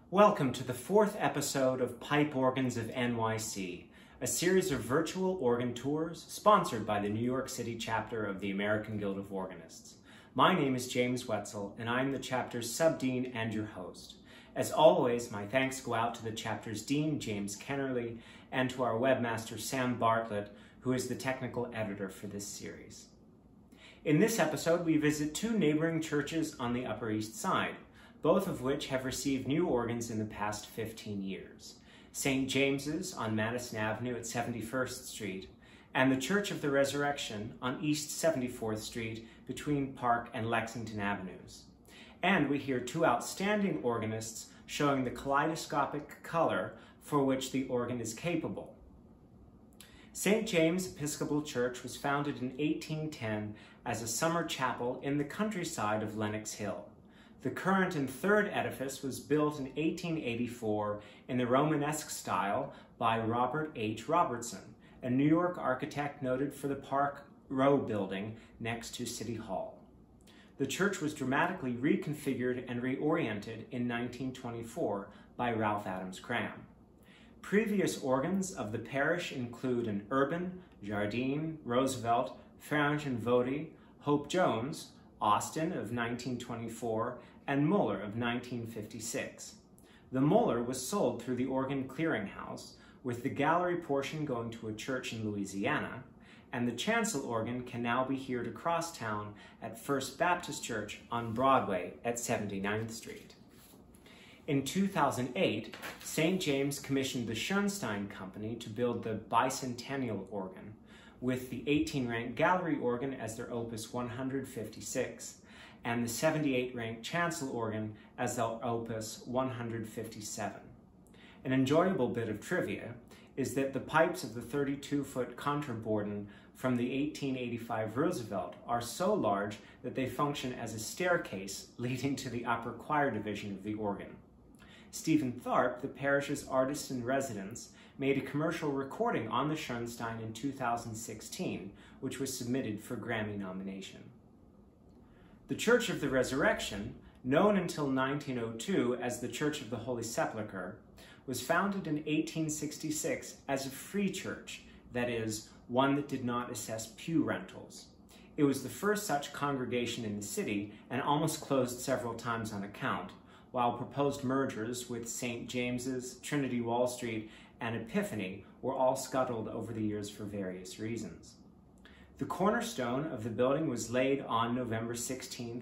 Welcome to the fourth episode of Pipe Organs of NYC, a series of virtual organ tours sponsored by the New York City chapter of the American Guild of Organists. My name is James Wetzel, and I'm the chapter's subdean and your host. As always, my thanks go out to the chapter's dean, James Kennerly, and to our webmaster, Sam Bartlett, who is the technical editor for this series. In this episode, we visit two neighboring churches on the Upper East Side, both of which have received new organs in the past 15 years. St. James's on Madison Avenue at 71st Street, and the Church of the Resurrection on East 74th Street between Park and Lexington Avenues. And we hear two outstanding organists showing the kaleidoscopic color for which the organ is capable. St. James Episcopal Church was founded in 1810 as a summer chapel in the countryside of Lennox Hill. The current and third edifice was built in 1884 in the Romanesque style by Robert H. Robertson, a New York architect noted for the Park Row building next to City Hall. The church was dramatically reconfigured and reoriented in 1924 by Ralph Adams Cram. Previous organs of the parish include an Urban, Jardine, Roosevelt, Farrington Vody, Hope Jones, Austin of 1924, and Muller of 1956. The Muller was sold through the Organ Clearinghouse, with the gallery portion going to a church in Louisiana, and the chancel organ can now be heard across town at First Baptist Church on Broadway at 79th Street. In 2008, St. James commissioned the Schoenstein Company to build the Bicentennial Organ, with the 18-rank gallery organ as their Opus 156, and the 78-rank chancel organ as their Opus 157. An enjoyable bit of trivia is that the pipes of the 32-foot contraborden from the 1885 Roosevelt are so large that they function as a staircase leading to the upper choir division of the organ. Stephen Tharp, the parish's artist-in-residence, made a commercial recording on the Schoenstein in 2016, which was submitted for Grammy nomination. The Church of the Resurrection, known until 1902 as the Church of the Holy Sepulchre, was founded in 1866 as a free church, that is, one that did not assess pew rentals. It was the first such congregation in the city and almost closed several times on account, while proposed mergers with St. James's, Trinity Wall Street, and Epiphany were all scuttled over the years for various reasons. The cornerstone of the building was laid on November 16,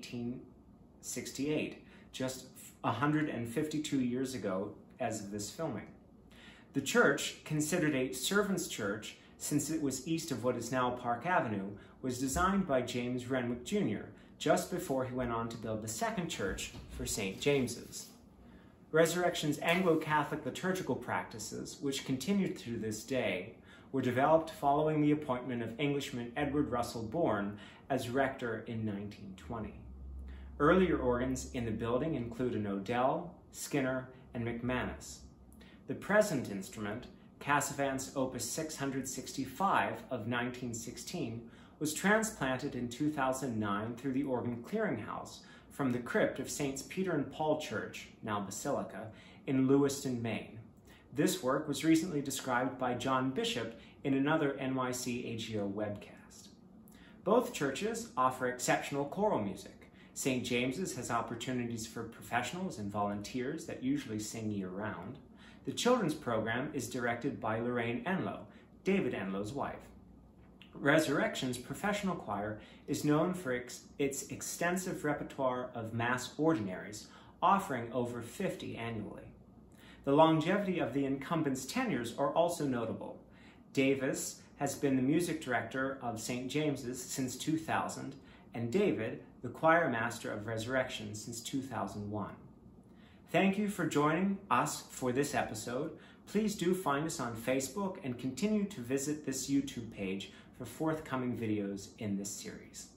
1868, just 152 years ago as of this filming. The church, considered a servant's church since it was east of what is now Park Avenue, was designed by James Renwick Jr., just before he went on to build the second church for St. James's. Resurrection's Anglo-Catholic liturgical practices, which continued through this day, were developed following the appointment of Englishman Edward Russell Bourne as rector in 1920. Earlier organs in the building include an Odell, Skinner, and McManus. The present instrument, Casavant's Opus 665 of 1916, was transplanted in 2009 through the Organ Clearinghouse from the crypt of Saints Peter and Paul Church, now Basilica, in Lewiston, Maine. This work was recently described by John Bishop in another NYCAGO webcast. Both churches offer exceptional choral music. St. James's has opportunities for professionals and volunteers that usually sing year-round. The children's program is directed by Lorraine Enlow, David Enlow's wife. Resurrection's professional choir is known for its extensive repertoire of mass ordinaries, offering over 50 annually. The longevity of the incumbents' tenures are also notable. Davis has been the music director of St. James's since 2000, and David, the choir master of Resurrection since 2001. Thank you for joining us for this episode. Please do find us on Facebook and continue to visit this YouTube page for forthcoming videos in this series.